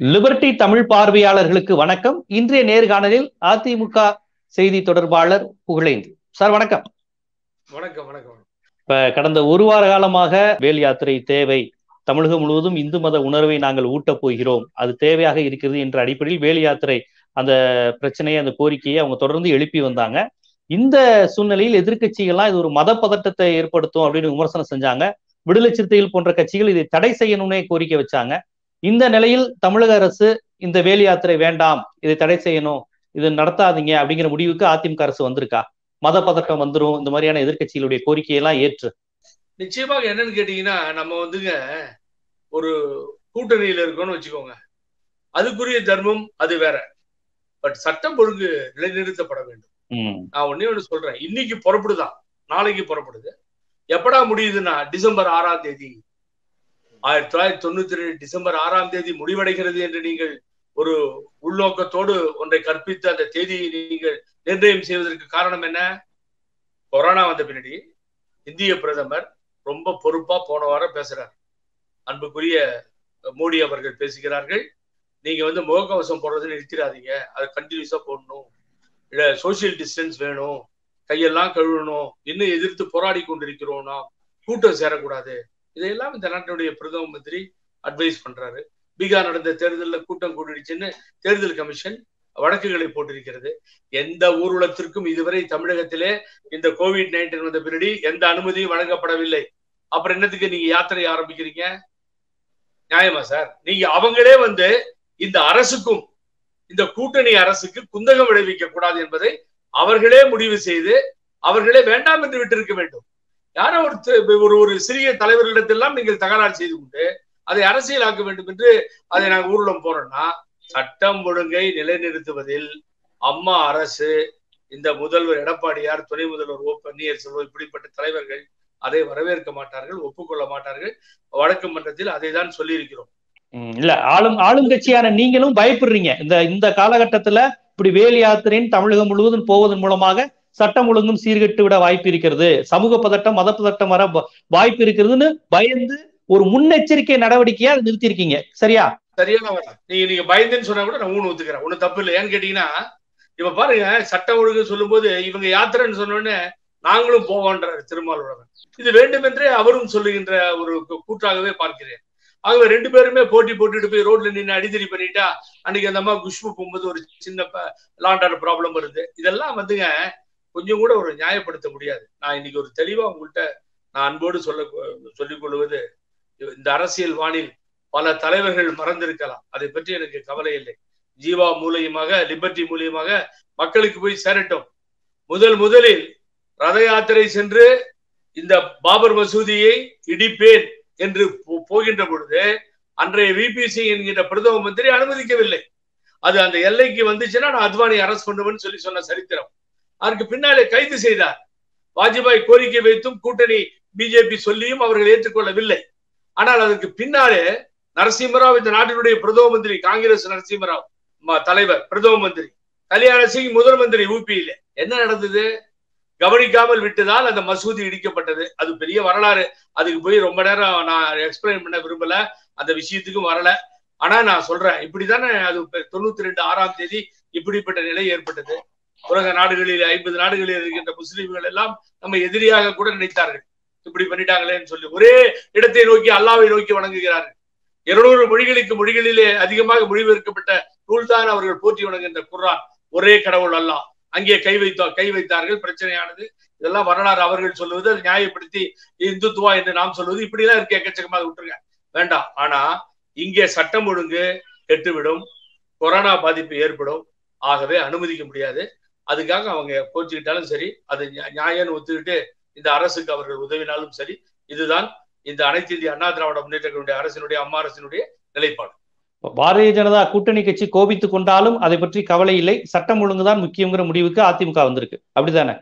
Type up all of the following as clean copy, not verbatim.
Liberty Tamil பார்வையாளர்களுக்கு வணக்கம். இன்றைய நேர்காணலில் அதிமுக செய்தி தொடர்பாளர் புகழேந்தி சார். வணக்கம். வணக்கம். வணக்கம். இப்ப கடந்த ஒரு வார காலமாக வேல் யாத்திரை தேவை, தமிழகம் முழுவதும் இந்து மத உணர்வை நாங்கள் ஊட்டப் போகிறோம், அது தேவையாக இருக்கிறது என்ற அடிப்படையில் வேல் யாத்திரை அந்த பிரச்சனையை, அந்த கோரிக்கையை அவங்க தொடர்ந்து எழுப்பி வந்தாங்க. இந்த சூழ்நிலையில் எதிர்கட்சிகள்லாம் இது ஒரு மத பதட்டத்தை ஏற்படுத்தும் அப்படின்னு விமர்சனம் செஞ்சாங்க. விடுதலை சிறுத்தைகள் போன்ற கட்சிகள் இதை தடை செய்யணும்னே கோரிக்கை வச்சாங்க. இந்த நிலையில் தமிழக அரசு இந்த வேல் யாத்திரை வேண்டாம், இதை தடை செய்யணும், இது நடத்தாதீங்க அப்படிங்கிற முடிவுக்கு அதிமுக அரசு வந்திருக்கா? மத பதட்டம் வந்துரும் இந்த மாதிரியான எதிர்கட்சிகளுடைய கோரிக்கையெல்லாம் ஏற்று நிச்சயமாக என்னன்னு கேட்டீங்கன்னா, நம்ம ஒரு கூட்டணியில இருக்கோம்னு வச்சுக்கோங்க, அதுக்குரிய தர்மம் அது வேற. பட் சட்டம் ஒழுங்கு நிலைநிறுத்தப்பட வேண்டும். நான் ஒன்னே ஒண்ணு சொல்றேன், இன்னைக்கு புறப்படுதான், நாளைக்கு புறப்படுது. எப்படா முடியுதுன்னா டிசம்பர் 6ஆம் தேதி, 1992 டிசம்பர் 6ஆம் தேதி முடிவடைகிறது என்று நீங்கள் ஒரு உள்நோக்கத்தோடு ஒன்றை கற்பித்து அந்த தேதியை நீங்கள் நிர்ணயம் செய்வதற்கு காரணம் என்ன? கொரோனா வந்த பின்னாடி இந்திய பிரதமர் ரொம்ப பொறுப்பா போன வாரம் பேசுறார். அன்புக்குரிய மோடி அவர்கள் பேசுகிறார்கள், நீங்க முகக்கவசம் போடுறதை நிறுத்திடாதீங்க, அதை கண்டினியூஸா போடணும், இல்ல சோசியல் டிஸ்டன்ஸ் வேணும், கையெல்லாம் கழுவணும், இன்னும் எதிர்த்து போராடி கொண்டிருக்கிறோம்னா கூட்டம் சேரக்கூடாது. இதையெல்லாம் இந்த நாட்டினுடைய பிரதம மந்திரி அட்வைஸ் பண்றாரு. பீகார் நடந்த தேர்தலில் கூட்டம் கூடிடுச்சுன்னு தேர்தல் கமிஷன் வழக்குகளை போட்டிருக்கிறது. எந்த ஊர்வலத்திற்கும் இதுவரை தமிழகத்திலே இந்த கோவிட்-19 வந்த பின்னாடி எந்த அனுமதியும் வழங்கப்படவில்லை. அப்புறம் என்னத்துக்கு நீங்க யாத்திரை ஆரம்பிக்கிறீங்க? நியாயமா சார்? நீங்க அவங்களே இந்த அரசுக்கும் இந்த கூட்டணி அரசுக்கு குந்தகம் விளைவிக்க கூடாது என்பதை அவர்களே முடிவு செய்து அவர்களே வேண்டாம் என்று விட்டிருக்க வேண்டும். யாரோ ஒரு சிறிய தலைவர்களிடத்தெல்லாம் நீங்கள் தகராறு செய்து கொண்டு அதை அரசியலாக்க வேண்டும் என்று அதை நாங்கள் ஊர்வலம் போறோம்னா, சட்டம் ஒழுங்கை நிலைநிறுத்துவதில் அம்மா அரசு, இந்த முதல்வர் எடப்பாடியார், துணை முதல்வர் ஓ பன்னீர்செல்வம், இப்படிப்பட்ட தலைவர்கள் அதை வரவேற்க மாட்டார்கள், ஒப்புக்கொள்ள மாட்டார்கள். வழக்கு மன்றத்தில் அதை தான் சொல்லி இருக்கிறோம். இல்ல, ஆளும் கட்சியான நீங்களும் பயப்படுறீங்க. இந்த காலகட்டத்துல இப்படி வேல் யாத்திரையின் தமிழகம் முழுவதும் போவதன் மூலமாக சட்டம் ஒழுங்கும் சீர்கெட்டு விட வாய்ப்பு இருக்கிறது, சமூக பதட்டம், மத பதட்டம் வர வாய்ப்பு இருக்கிறதுன்னு பயந்து ஒரு முன்னெச்சரிக்கை நடவடிக்கையா அதை நிறுத்திருக்கீங்க. சரியா? சரியான வரலாம். நீங்க பயந்துன்னு சொன்னா கூட நான் ஒத்துக்கிறேன், ஒன்னும் தப்பு இல்லை. ஏன்னு கேட்டீங்கன்னா, இப்ப பாருங்க, சட்டம் ஒழுங்கு சொல்லும் போது இவங்க யாத்திரைன்னு சொன்ன உடனே நாங்களும் போவோன்றாரு திருமாவளவன். இது வேண்டுமென்றே அவரும் சொல்லுகின்ற ஒரு கூற்றாகவே பார்க்கிறேன். ஆகவே ரெண்டு பேருமே போட்டி போட்டுட்டு போய் ரோட்ல நின்று அடிதடி பண்ணிட்டா அன்னைக்கு அந்த அம்மா குஷ்பு போகும்போது ஒரு சின்ன லாண்டான ப்ராப்ளம் வருது. இதெல்லாம் கொஞ்சம் கூட ஒரு நியாயப்படுத்த முடியாது. நான் இன்னைக்கு ஒரு தெளிவா உங்கள்கிட்ட நான் அன்போடு சொல்லிக் கொள்வது, இந்த அரசியல் வானில் பல தலைவர்கள் மறந்திருக்கலாம், அதை பற்றி எனக்கு கவலை இல்லை. ஜீவா மூலியமாக, லிபர்டி மூலியமாக மக்களுக்கு போய் சேரட்டும். முதலில் ரத யாத்திரை சென்று இந்த பாபர் மசூதியை இடிப்பேன் என்று போகின்ற பொழுது அன்றைய விபிசி என்கின்ற பிரதம மந்திரி அனுமதிக்கவில்லை. அது அந்த எல்லைக்கு வந்துச்சுன்னா நான் அத்வானி அரஸ்ட் பண்ணுவேன்னு சொன்ன சரித்திரம். அதற்கு பின்னாலே கைது செய்தார். வாஜ்பாய் கோரிக்கை வைத்தும் கூட்டணி பிஜேபி சொல்லியும் அவர்கள் ஏற்றுக்கொள்ளவில்லை. ஆனால் அதற்கு பின்னாலே நரசிம்மராவ், இந்த நாட்டினுடைய பிரதம மந்திரி, காங்கிரஸ் நரசிம்மராவ் தலைவர், பிரதம மந்திரி, கல்யாண சிங் முதல் மந்திரி ஊபியில, என்ன நடந்தது? கவனிக்காமல் விட்டதால் அந்த மசூதி இடிக்கப்பட்டது. அது பெரிய வரலாறு, அதுக்கு போய் ரொம்ப நேரம் நான் எக்ஸ்பிளைன் பண்ண விரும்பல, அந்த விஷயத்துக்கும் வரல. ஆனா நான் சொல்றேன், இப்படித்தானே அது 92 6ஆம் தேதி இப்படிப்பட்ட நிலை ஏற்பட்டது. உலக நாடுகளில் 50 நாடுகளில் இருக்கின்ற முஸ்லிம்கள் எல்லாம் நம்ம எதிரியாக கூட நினைத்தார்கள். இப்படி பண்ணிட்டாங்களேன்னு சொல்லி ஒரே இடத்தை நோக்கி, அல்லாவை நோக்கி வணங்குகிறார்கள். 200 மொழிகளிலே அதிகமாக மொழிபெயர்க்கப்பட்ட நூல்தான் அவர்கள் போற்றி வணங்குகின்ற குர்ஆன். ஒரே கடவுள் அல்லாஹ். அங்கே கை வைத்தார்கள், பிரச்சனையானது. இதெல்லாம் வரலாறு அவர்கள் சொல்லுவது, அதை நியாயப்படுத்தி இந்துத்துவா என்று நாம் சொல்வது, இப்படி எல்லாம் இருக்க எக்கச்சக்கமாக விட்டுருங்க, வேண்டாம். ஆனா இங்கே சட்டம் ஒழுங்கு கெட்டுவிடும், கொரோனா பாதிப்பு ஏற்படும். ஆகவே அனுமதிக்க முடியாது. அதுக்காக அவங்க கோச்சுக்கிட்டாலும் சரி, அது நியாயம்னு ஒத்துக்கிட்டு இந்த அரசுக்கு அவர்கள் உதவினாலும் சரி. இதுதான் இந்த அனைத்து இந்திய அண்ணா திராவிட முன்னேற்ற கழக அரசினுடைய, அம்மா அரசினுடைய நிலைப்பாடு. பாரதிய ஜனதா கூட்டணி கட்சி கோபித்துக் கொண்டாலும் அதை பற்றி கவலை இல்லை, சட்டம் ஒழுங்குதான் முக்கியங்கிற முடிவுக்கு அதிமுக வந்திருக்கு. அப்படித்தானே?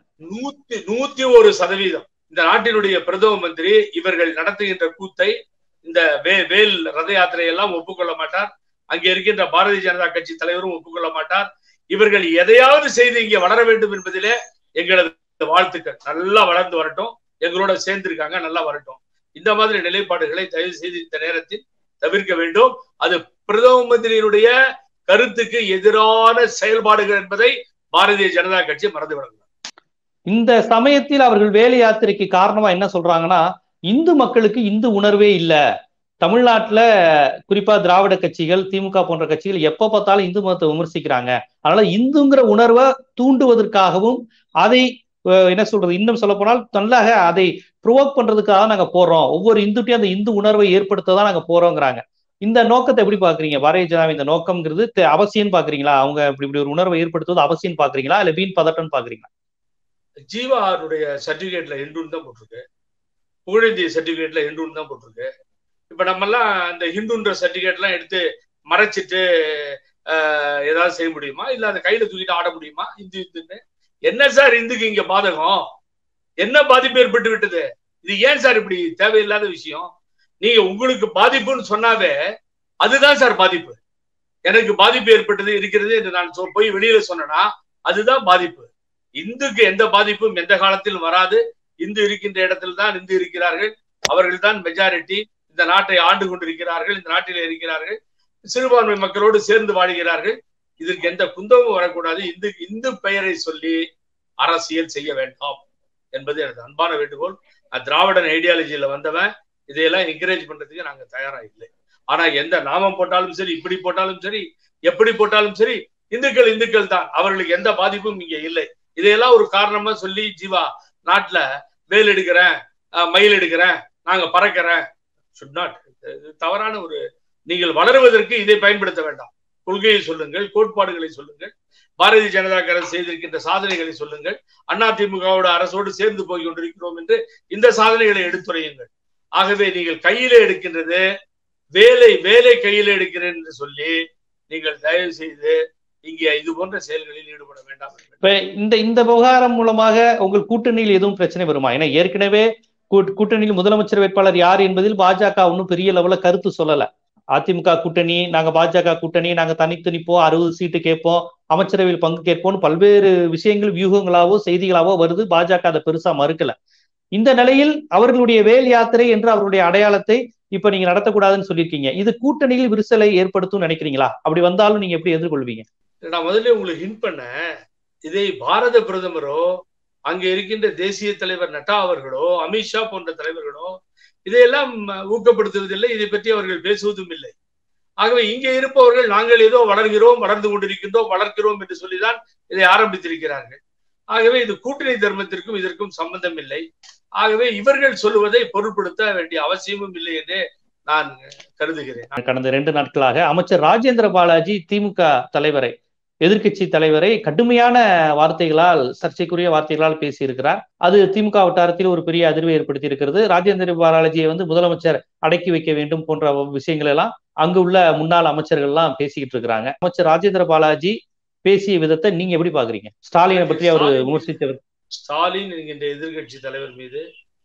101% இந்த நாட்டினுடைய பிரதம மந்திரி இவர்கள் நடத்துகின்ற கூத்தை, இந்த வேல் ரத யாத்திரையெல்லாம் ஒப்புக்கொள்ள மாட்டார். அங்கே இருக்கின்ற பாரதிய ஜனதா கட்சி தலைவரும் ஒப்புக்கொள்ள மாட்டார். இவர்கள் எதையாவது செய்து இங்கே வளர வேண்டும் என்பதிலே எங்களது வாழ்த்துக்கள். நல்லா வளர்ந்து வரட்டும், எங்களோட சேர்ந்திருக்காங்க, நல்லா வரட்டும். இந்த மாதிரி நிலைப்பாடுகளை தயவு செய்து இந்த நேரத்தில் தவிர்க்க வேண்டும். அது பிரதம மந்திரியினுடைய கருத்துக்கு எதிரான செயல்பாடுகள் என்பதை பாரதிய ஜனதா கட்சி மறந்துவிடக்கூடாது. இந்த சமயத்தில் அவர்கள் வேலை யாத்திரைக்கு காரணமா என்ன சொல்றாங்கன்னா, இந்து மக்களுக்கு இந்து உணர்வே இல்ல. தமிழ்நாட்டுல குறிப்பா திராவிட கட்சிகள், திமுக போன்ற கட்சிகள் எப்ப பார்த்தாலும் இந்து மதத்தை விமர்சிக்கிறாங்க. அதனால இந்துங்கிற உணர்வை தூண்டுவதற்காகவும் அதை என்ன சொல்றது, இன்னும் சொல்ல போனால் நல்லாக அதை ப்ரொவோக் பண்றதுக்காக நாங்க போறோம், ஒவ்வொரு இந்துட்டையும் அந்த இந்து உணர்வை ஏற்படுத்ததான் நாங்க போறோங்கிறாங்க. இந்த நோக்கத்தை எப்படி பாக்குறீங்க? பாரதிய ஜனதா இந்த நோக்கம்ங்கிறது அவசியம் பாக்குறீங்களா? அவங்க இப்படி ஒரு உணர்வை ஏற்படுத்துவது அவசியம் பாக்குறீங்களா, இல்ல வீண் பதட்டம் பாக்குறீங்களா? ஜீவாருடைய சர்டிபிகேட்ல ஹிந்துன்னு தான் போட்டிருக்கு, புகழேந்தி சர்டிபிகேட்ல ஹிந்துன்னு தான் போட்டிருக்கு. இப்ப நம்ம எல்லாம் அந்த ஹிந்துன்ற சர்டிபிகேட் எல்லாம் எடுத்து மறைச்சிட்டு ஏதாவது செய்ய முடியுமா? இல்ல அந்த கையில தூக்கிட்டு ஆட முடியுமா? இந்து இந்துன்னு என்ன சார் இந்துக்கு இங்க பாதகம்? என்ன பாதிப்பு ஏற்பட்டு விட்டது? இது ஏன் சார் இப்படி தேவையில்லாத விஷயம்? நீங்க உங்களுக்கு பாதிப்புன்னு சொன்னாவே அதுதான் சார் பாதிப்பு. எனக்கு பாதிப்பு ஏற்பட்டது இருக்கிறது என்று நான் போய் வெளியில சொன்னா அதுதான் பாதிப்பு. இந்துக்கு எந்த பாதிப்பும் எந்த காலத்திலும் வராது. இந்து இருக்கின்ற இடத்தில் தான் இந்து இருக்கிறார்கள், அவர்கள் தான் மெஜாரிட்டி. இந்த நாட்டை ஆண்டு கொண்டிருக்கிறார்கள், இந்த நாட்டில் இருக்கிறார்கள், சிறுபான்மை மக்களோடு சேர்ந்து வாழ்கிறார்கள். இதற்கு எந்த குந்தமும் வரக்கூடாது. இந்து பெயரை சொல்லி அரசியல் செய்ய வேண்டாம் என்பது எனது அன்பான வேண்டுகோள். திராவிடன் ஐடியாலஜியில வந்தவன் இதையெல்லாம் என்கரேஜ் பண்றதுக்கு நாங்க தயாரா இல்லை. ஆனா எந்த நாமம் போட்டாலும் சரி, இப்படி போட்டாலும் சரி, எப்படி போட்டாலும் சரி, இந்துக்கள் இந்துக்கள் தான், அவர்களுக்கு எந்த பாதிப்பும் இங்க இல்லை. இதையெல்லாம் ஒரு காரணமா சொல்லி ஜீவா நாட்டுல வேல் எடுக்கிறேன், மயில் எடுக்கிறேன், நாங்க பறக்கிறேன், should not. தவறான ஒரு, நீங்கள் வளருவதற்கு இதை பயன்படுத்த வேண்டாம். கொள்கையை சொல்லுங்கள், கோட்பாடுகளை சொல்லுங்கள், பாரதிய ஜனதா அரசு செய்திருக்கின்ற சாதனைகளை சொல்லுங்கள், அதிமுகவோட அரசோடு சேர்ந்து போய் கொண்டிருக்கிறோம் என்று இந்த சாதனைகளை எடுத்துரையுங்கள். ஆகவே நீங்கள் கையிலே எடுக்கின்றது வேலை கையில எடுக்கிறேன் என்று சொல்லி நீங்கள் தயவு செய்து இங்கே இது போன்ற செயல்களில் ஈடுபட வேண்டாம். இப்ப இந்த விவகாரம் மூலமாக உங்கள் கூட்டணியில் எதுவும் பிரச்சனை வருமா? ஏன்னா ஏற்கனவே கூட்டணியில் முதலமைச்சர் வேட்பாளர் யார் என்பதில் பாஜக ஒன்றும் பெரிய லெவல்ல கருத்து சொல்லல. அதிமுக கூட்டணி, நாங்க பாஜக கூட்டணி, நாங்க தனித்து நிற்போம், 60 சீட்டு கேட்போம், அமைச்சரவையில் பங்கு கேட்போம், பல்வேறு விஷயங்கள் வியூகங்களாவோ செய்திகளாவோ வருது. பாஜக அதை பெருசா மறுக்கல. இந்த நிலையில் அவர்களுடைய வேல் யாத்திரை என்று அவருடைய அடையாளத்தை இப்ப நீங்க நடத்தக்கூடாதுன்னு சொல்லியிருக்கீங்க. இது கூட்டணியில் விரிசலை ஏற்படுத்தும் நினைக்கிறீங்களா? அப்படி வந்தாலும் நீங்க எப்படி எதிர்கொள்வீங்க? நான் முதல்ல உங்களுக்கு ஹிண்ட் பண்ண, இதை பாரத பிரதமரோ அங்க இருக்கின்ற தேசிய தலைவர் நட்டா அவர்களோ அமித்ஷா போன்ற தலைவர்களோ இதையெல்லாம் ஊக்கப்படுத்துவதில்லை, இதை பற்றி அவர்கள் பேசுவதும் இல்லை. ஆகவே இங்கே இருப்பவர்கள் நாங்கள் ஏதோ வளர்கிறோம், வளர்ந்து கொண்டிருக்கின்றோம், வளர்க்கிறோம் என்று சொல்லிதான் இதை ஆரம்பித்திருக்கிறார்கள். ஆகவே இது கூட்டணி தர்மத்திற்கும் இதற்கும் சம்பந்தம் இல்லை. ஆகவே இவர்கள் சொல்லுவதை பொருட்படுத்த வேண்டிய அவசியமும் இல்லை என்று நான் கருதுகிறேன். கடந்த 2 நாட்களாக அமைச்சர் ராஜேந்திர பாலாஜி திமுக தலைவரை, எதிர்கட்சி தலைவரை கடுமையான வார்த்தைகளால், சர்ச்சைக்குரிய வார்த்தைகளால் பேசியிருக்கிறார். அது திமுக வட்டாரத்தில் ஒரு பெரிய அதிர்வை ஏற்படுத்தி இருக்கிறது. ராஜேந்திர பாலாஜியை முதலமைச்சர் அடக்கி வைக்க வேண்டும் போன்ற விஷயங்கள் எல்லாம் அங்கு உள்ள முன்னாள் அமைச்சர்கள் எல்லாம் பேசிக்கிட்டு இருக்கிறாங்க. அமைச்சர் ராஜேந்திர பாலாஜி பேசிய விதத்தை நீங்க எப்படி பாக்குறீங்க? ஸ்டாலினை பற்றி அவர் விமர்சித்தவர். ஸ்டாலின் என்கின்ற எதிர்கட்சி தலைவர் மீது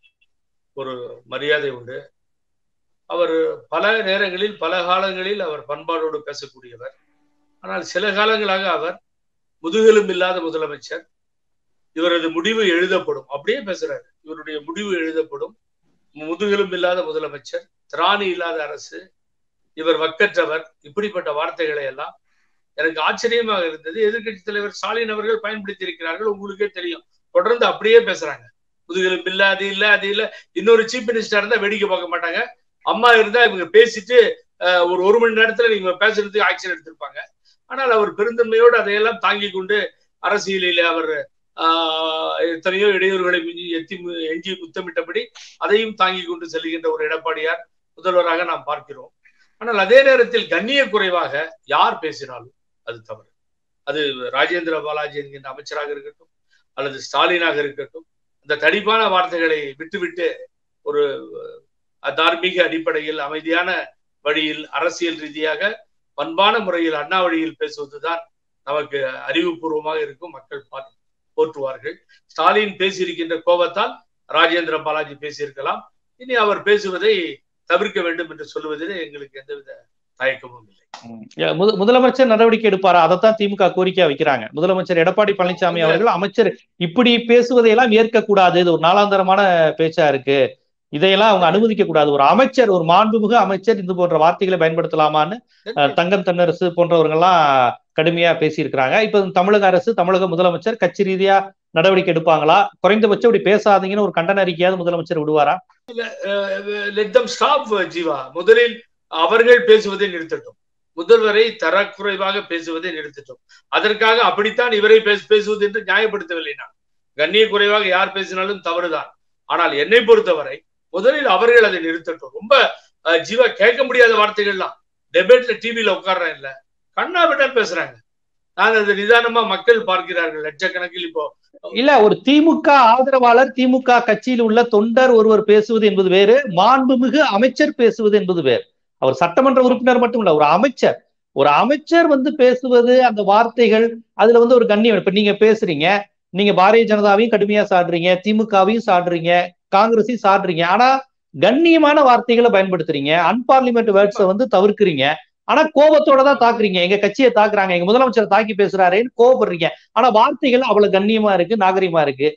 ஒரு மரியாதை உண்டு. அவர் பல நேரங்களில் பல காலங்களில் அவர் பண்பாடோடு பேசக்கூடியவர். ஆனால் சில காலங்களாக அவர் முதுகெலும் இல்லாத முதலமைச்சர், இவரது முடிவு எழுதப்படும், அப்படியே பேசுறாரு, இவருடைய முடிவு எழுதப்படும், முதுகெலும் இல்லாத முதலமைச்சர், திராணி இல்லாத அரசு, இவர் வக்கற்றவர், இப்படிப்பட்ட வார்த்தைகளை எல்லாம் எனக்கு ஆச்சரியமாக இருந்தது. எதிர்கட்சி தலைவர் ஸ்டாலின் அவர்கள் பயன்படுத்தி இருக்கிறார்கள். உங்களுக்கே தெரியும், தொடர்ந்து அப்படியே பேசுறாங்க. முதுகெலும் இல்ல, அது இல்ல, அது இல்ல. இன்னொரு சீஃப் மினிஸ்டர் இருந்தா வேடிக்கை பார்க்க மாட்டாங்க. அம்மா இருந்தா இவங்க பேசிட்டு ஒரு மணி நேரத்துல நீங்க பேசுறதுக்கு ஆக்ஷன் எடுத்திருப்பாங்க. ஆனால் அவர் பெருந்தன்மையோடு அதையெல்லாம் தாங்கி கொண்டு அரசியலில் அவர் எத்தனையோ இடையூறுகளை எஞ்சி முத்தமிட்டபடி அதையும் தாங்கி கொண்டு செல்கின்ற ஒரு எடப்பாடியார் முதல்வராக நாம் பார்க்கிறோம். ஆனால் அதே நேரத்தில் கண்ணிய குறைவாக யார் பேசினாலும் அது தவறு. அது ராஜேந்திர பாலாஜி என்கின்ற அமைச்சராக இருக்கட்டும் அல்லது ஸ்டாலினாக இருக்கட்டும், அந்த தடிப்பான வார்த்தைகளை விட்டுவிட்டு ஒரு தார்மீக அடிப்படையில் அமைதியான வழியில் அரசியல் ரீதியாக பண்பான முறையில் அண்ணா வழியில் பேசுவதுதான் நமக்கு அறிவுபூர்வமாக இருக்கும். மக்கள் போற்றுவார்கள். ஸ்டாலின் பேசியிருக்கின்ற கோபத்தால் ராஜேந்திர பாலாஜி பேசியிருக்கலாம். இனி அவர் பேசுவதை தவிர்க்க வேண்டும் என்று சொல்லுவதில் எங்களுக்கு எந்தவித தயக்கமும் இல்லை. முதலமைச்சர் நடவடிக்கை எடுப்பாரா? அதைத்தான் திமுக கோரிக்கையா வைக்கிறாங்க. முதலமைச்சர் எடப்பாடி பழனிசாமி அவர்கள் அமைச்சர் இப்படி பேசுவதையெல்லாம் ஏற்கக்கூடாது, இது ஒரு நாளாந்தரமான பேச்சா இருக்கு, இதையெல்லாம் அவங்க அனுமதிக்க கூடாது. ஒரு அமைச்சர், ஒரு மாண்புமிகு அமைச்சர் இது போன்ற வார்த்தைகளை பயன்படுத்தலாமான்னு தங்கம் தென்னரசு போன்றவர்கள்லாம் கடுமையா பேசியிருக்கிறாங்க. இப்ப தமிழக அரசு, தமிழக முதலமைச்சர் கட்சி ரீதியா நடவடிக்கை எடுப்பாங்களா? குறைந்தபட்சம் இப்படி பேசாதீங்கன்னு ஒரு கண்டன அறிக்கையாவது முதலமைச்சர் விடுவாரா? Let them stop Jeeva. முதலில் அவர்கள் பேசுவதை நிறுத்தட்டும். முதல்வரை தரக்குறைவாக பேசுவதை நிறுத்தட்டும். அதற்காக அப்படித்தான் இவரை பேசுவது என்று நியாயப்படுத்தவில்லை. நான் கண்ணிய குறைவாக யார் பேசினாலும் தவறுதான். ஆனால் என்னை பொறுத்தவரை முதலில் அவர்கள் அதை நிறுத்தட்டும். ரொம்ப ஜீவா கேட்க முடியாத வார்த்தைகள்லாம் டெபேட்ல டிவியில உட்கார்றேன் இல்ல, கண்ணா விட்டா பேசுறாங்க. நான் அது நிதானமா மக்கள் பார்க்கிறார்கள் லட்சக்கணக்கில். இப்போ இல்ல, ஒரு திமுக ஆதரவாளர், திமுக கட்சியில் உள்ள தொண்டர் ஒருவர் பேசுவது என்பது வேறு, மாண்புமிகு அமைச்சர் பேசுவது என்பது வேறு. அவர் சட்டமன்ற உறுப்பினர் மட்டும் இல்ல, ஒரு அமைச்சர் வந்து பேசுவது, அந்த வார்த்தைகள், அதுல வந்து ஒரு கண்ணியம். இப்ப நீங்க பேசுறீங்க, நீங்க பாரதிய ஜனதாவையும் கடுமையா சாடுறீங்க, திமுகவையும் சாடுறீங்க, காங்கிரஸையும் சாடுறீங்க. ஆனா கண்ணியமான வார்த்தைகளை பயன்படுத்துறீங்க, அன்பார்லிமெண்ட் வேர்ட்ஸை வந்து தவிர்க்கிறீங்க. ஆனா கோபத்தோட தான் தாக்குறீங்க. எங்க கட்சியை தாக்குறாங்க, எங்க முதலமைச்சர் தாக்கி பேசுறாருன்னு கோபப்படுறீங்க. ஆனா வார்த்தைகள் அவ்வளவு கண்ணியமா இருக்கு, நாகரிகமா இருக்கு.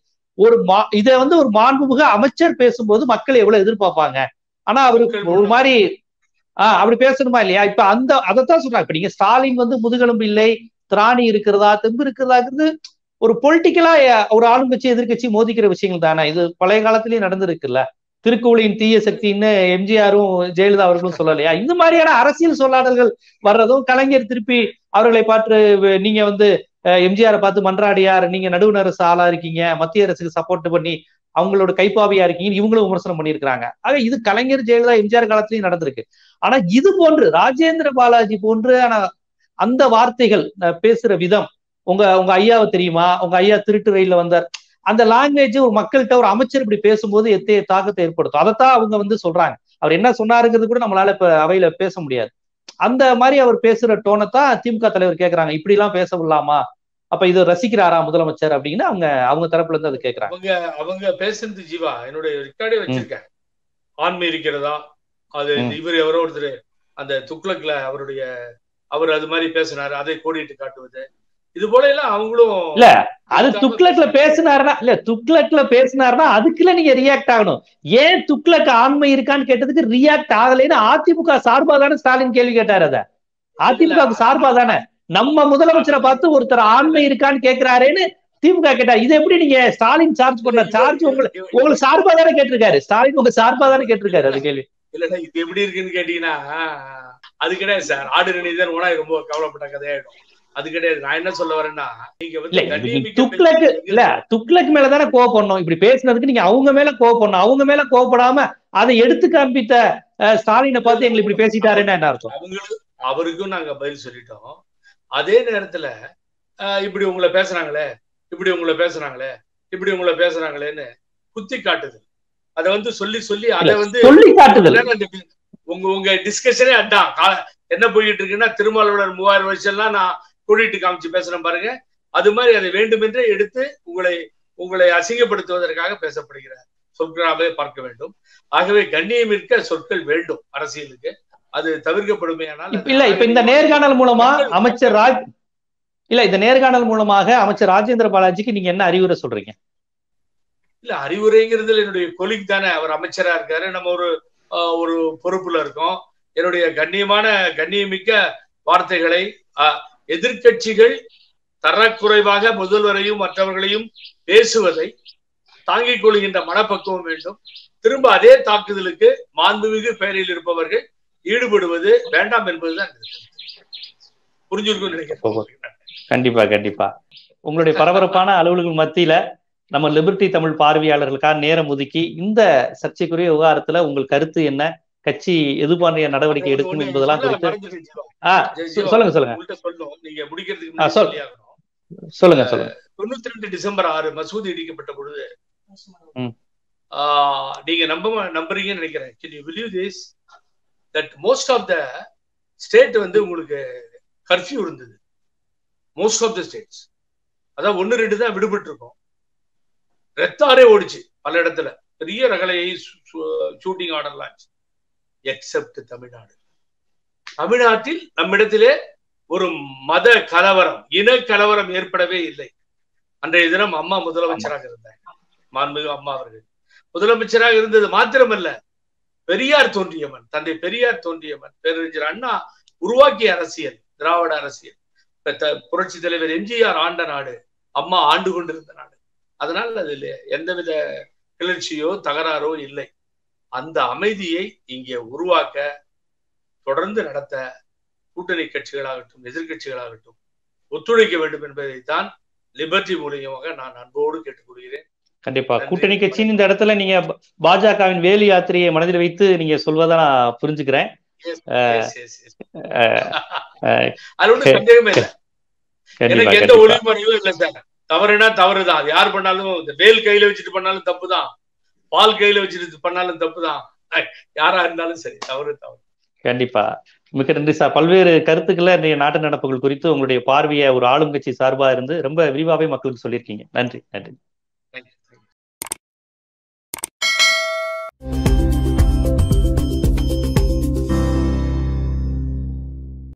இதை வந்து ஒரு மாண்புமிகு அமைச்சர் பேசும்போது மக்கள் எவ்வளவு எதிர்பார்ப்பாங்க. ஆனா அவருக்கு ஒரு மாதிரி அப்படி பேசணுமா இல்லையா? இப்ப அதைத்தான் சொல்றாங்க. இப்ப நீங்க ஸ்டாலின் வந்து முதுகெலும்பு இல்லை, திராணி இருக்கிறதா, தெம்பு இருக்கிறதாங்கிறது ஒரு பொலிட்டிக்கலா ஒரு ஆளுங்கட்சி எதிர்கட்சி மோதிக்கிற விஷயங்கள் தானே. இது பழைய காலத்திலயும் நடந்திருக்குல்ல. திருக்கோளின் தீய சக்தின்னு எம்ஜிஆரும் ஜெயலலிதா அவர்களும் சொல்லலையா? இந்த மாதிரியான அரசியல் சொல்லாடல்கள் வர்றதும், கலைஞர் திருப்பி அவர்களை பார்த்து நீங்க வந்து எம்ஜிஆரை பார்த்து மன்றாடியார், நீங்க நடுவண் அரசு ஆளா இருக்கீங்க, மத்திய அரசுக்கு சப்போர்ட் பண்ணி அவங்களோட கைப்பாவியா இருக்கீங்கன்னு இவங்களும் விமர்சனம் பண்ணியிருக்கிறாங்க. ஆக இது கலைஞர், ஜெயலலிதா, எம்ஜிஆர் காலத்திலயும் நடந்திருக்கு. ஆனா இது போன்று ராஜேந்திர பாலாஜி போன்று அந்த வார்த்தைகள் பேசுற விதம், உங்க ஐயாவை தெரியுமா, உங்க ஐயா திருட்டு ரயில்ல வந்தார், அந்த லாங்குவேஜ் ஒரு மக்கள்கிட்ட ஒரு அமைச்சர் இப்படி பேசும்போது எத்தைய தாக்கத்தை ஏற்படுத்தும். அதைத்தான் அவங்க வந்து சொல்றாங்க. அவர் என்ன சொன்னாருங்கிறது கூட நம்மளால இப்ப அவையில பேச முடியாது. அந்த மாதிரி அவர் பேசுற டோனைத்தான் திமுக தலைவர் கேட்கறாங்க. இப்படி எல்லாம் பேச விடலாமா, அப்ப இது ரசிக்கிறாரா முதலமைச்சர் அப்படின்னு அவங்க தரப்புல இருந்து அது கேட்கறாங்க. அவங்க பேசுறது ஜீவா என்னுடைய ரெக்கார்டே வச்சிருக்கேன். ஆண்மை இருக்கிறதா, அது இவர் எவரோ ஒருத்தர் அந்த துக்ளக்ல அவர் அது மாதிரி பேசினாரு, அதை கோடிட்டு காட்டுவது, இது போல எல்லாம் அவங்களும் இல்ல. அது துக்ளக்ல பேசினாருன்னா அதுக்குள்ள நீங்க ரியாக்ட் ஆகணும். ஏன் துக்ளக் ஆண்மை இருக்கான்னு கேட்டதுக்கு ரியாக்ட் ஆகலைன்னு அதிமுக சார்பா தானே ஸ்டாலின் கேள்வி கேட்டாரு. அத அதிமுக சார்பா தானே நம்ம முதலமைச்சரை பார்த்து ஒருத்தர் ஆண்மை இருக்கான்னு கேட்கிறாருன்னு திமுக கேட்டாரு. இது எப்படி நீங்க ஸ்டாலின் சார்ஜ் பண்ண சார்ஜ் உங்களுக்கு சார்பா தானே கேட்டிருக்காரு. ஸ்டாலின் உங்க சார்பா தானே கேட்டிருக்காரு அது கேள்வி. இல்ல இது எப்படி இருக்குன்னு கேட்டீங்கன்னா அது கிடையாது சார். ஆடு நினைதான் உணா ரொம்ப கவலைப்பட்ட கதையாயிடும். அது கிடையாது. நான் என்ன சொல்ல வரேன்னா, நீங்க வந்து துக்ளக் மேலதானே கோவப்படணும். இப்படி பேசுனதுக்கு நீங்க அவங்க மேல கோவப்படணும். அவங்க மேல கோவப்படாம அதை எடுத்து காண்பித்த ஸ்டாலினை பார்த்து எங்களை இப்படி பேசிட்டாருன்னு என்ன அர்த்தம்? அவருக்கும் நாங்க பதில் சொல்லிட்டோம். அதே நேரத்துல இப்படி உங்களை பேசுறாங்களே, இப்படி உங்களை பேசுறாங்களேன்னு குத்தி காட்டுது. அதை வந்து சொல்லி அதை வந்து உங்க டிஸ்கஷனே அதான் என்ன போயிட்டு இருக்குன்னா, திருமாவளவன் 3000 வருஷம்லாம் நான் கூட்டிட்டு காமிச்சு பேசுறேன் பாருங்க. அது மாதிரி அதை வேண்டுமென்றே எடுத்து உங்களை அசிங்கப்படுத்துவதற்காக பேசப்படுகிற சொற்களாகவே பார்க்க வேண்டும். ஆகவே கண்ணியம் இருக்க சொற்கள் வேண்டும் அரசியலுக்கு. அது தவிர்க்கப்படுமையானால் இப்ப இந்த நேர்காணல் மூலமா அமைச்சர் ராஜேந்திர பாலாஜிக்கு நீங்க என்ன அறிவுரை சொல்றீங்க? இல்ல, அறிவுரைங்கிறதுல என்னுடைய கொலிக் தானே, அவர் அமைச்சரா இருக்காரு, நம்ம ஒரு பொறுப்புல இருக்கோம். என்னுடைய கண்ணியமிக்க வார்த்தைகளை எதிர்கட்சிகள் தரக்குறைவாக முதல்வரையும் மற்றவர்களையும் பேசுவதை தாங்கிக் கொள்கின்ற மனப்பக்குவம் வேண்டும். திரும்ப அதே தாக்குதலுக்கு மாண்புமிகு பெயரில் இருப்பவர்கள் ஈடுபடுவது வேண்டாம் என்பதுதான் புரிஞ்சிருக்கும் நினைக்கிறேன். கண்டிப்பா உங்களுடைய பரபரப்பான அலுவலகம் மத்தியில நம்ம லிபர்டி தமிழ் பார்வையாளர்களுக்காக நேரம் ஒதுக்கி இந்த சர்ச்சைக்குரிய விவகாரத்துல உங்கள் கருத்து என்ன, கட்சி எது போன்ற நடவடிக்கை எடுக்கும் என்பதெல்லாம் குறித்து சொல்லுங்க. நீங்க முடிக்கிறதுக்கு சொல்லுங்க. 92 டிசம்பர் 6 மசூதி இடிக்கப்பட்ட பொழுது நீங்க நம்புறீங்கன்னு நினைக்கிறேன். Can you believe this? That most of the state வந்து உங்களுக்கு கர்ஃபியூ இருந்தது. மோஸ்ட் ஆஃப் த ஸ்டேட்ஸ், அதான் 1-2 தான் விடுபட்டு இருக்கும். ரத்தாரே ஓடிச்சு பல இடத்துல, பெரிய ரகலையை ஷூட்டிங் ஆர்டர்லாம் எக்ஸப்ட் தமிழ்நாடு. தமிழ்நாட்டில் நம்மிடத்திலே ஒரு மத கலவரம், இன கலவரம் ஏற்படவே இல்லை. அன்றைய தினம் அம்மா முதலமைச்சராக இருந்தாங்க, மாண்புமிகு அம்மா அவர்கள். முதலமைச்சராக இருந்தது மாத்திரமல்ல, பெரியார் தோன்றிய மண், தந்தை பெரியார் தோன்றிய மண், பேரறிஞர் அண்ணா உருவாக்கிய அரசியல் திராவிட அரசியல், புரட்சி தலைவர் எம்ஜிஆர் ஆண்ட நாடு, அம்மா ஆண்டு கொண்டிருந்த நாடு. அதனால் அதில் எந்தவித கிளர்ச்சியோ தகராறோ இல்லை. அந்த அமைதியை இங்கே உருவாக்க, தொடர்ந்து நடத்த கூட்டணி கட்சிகளாகட்டும் எதிர்கட்சிகளாகட்டும் ஒத்துழைக்க வேண்டும் என்பதைத்தான் லிபர்டி மூலியமாக நான் அன்போடு கேட்டுக்கொள்கிறேன். கண்டிப்பா கூட்டணி கட்சியின் இந்த இடத்துல நீங்க பாஜகவின் வேலு யாத்திரையை மனதில் வைத்து நீங்க சொல்வதை நான் புரிஞ்சுக்கிறேன். அது ஒன்றும் சந்தேகமே இல்லை. எனக்கு எந்த ஒளிமுறையும் இல்லை சார். தவறுனா தவறுதான். யார் பண்ணாலும், இந்த வேல் கையில வச்சுட்டு பண்ணாலும் தப்புதான், பால் கையில வச்சுட்டு பண்ணாலும் தப்புதான். யாரா இருந்தாலும் சரி, தவறு தவறு. கண்டிப்பா. மிக நன்றி சார். பல்வேறு கருத்துக்களை இன்றைய நாட்டு நடப்புகள் குறித்து உங்களுடைய பார்வையை ஒரு ஆளும் கட்சி சார்பா இருந்து ரொம்ப விரிவாவே மக்களுக்கு சொல்லியிருக்கீங்க. நன்றி. நன்றி.